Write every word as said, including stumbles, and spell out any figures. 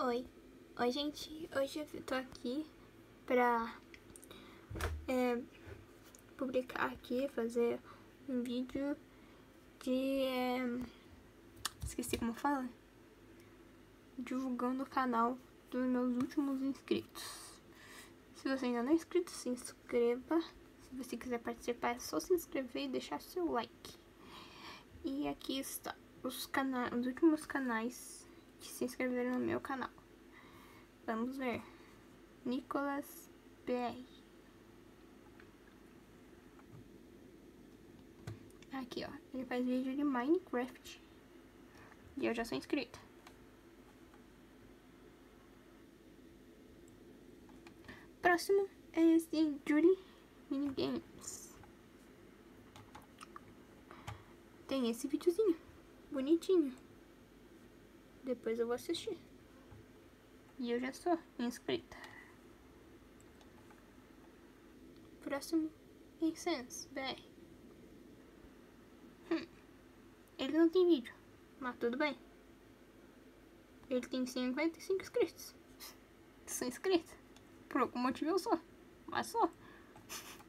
Oi, oi gente, hoje eu tô aqui pra é, publicar aqui, fazer um vídeo de, é, esqueci como fala, divulgando o canal dos meus últimos inscritos. Se você ainda não é inscrito, se inscreva. Se você quiser participar, é só se inscrever e deixar seu like. E aqui está os, cana os últimos canais que se inscreveram no meu canal. Vamos ver. Nicolas B R. Aqui, ó. Ele faz vídeo de Minecraft. E eu já sou inscrita. Próximo é esse Judy Minigames. Tem esse videozinho. Bonitinho. Depois eu vou assistir. E eu já sou inscrita. Próximo, Incense B R. Hum. Ele não tem vídeo, mas tudo bem. Ele tem cinquenta e cinco inscritos. Sou inscrita. Por algum motivo eu sou, mas sou.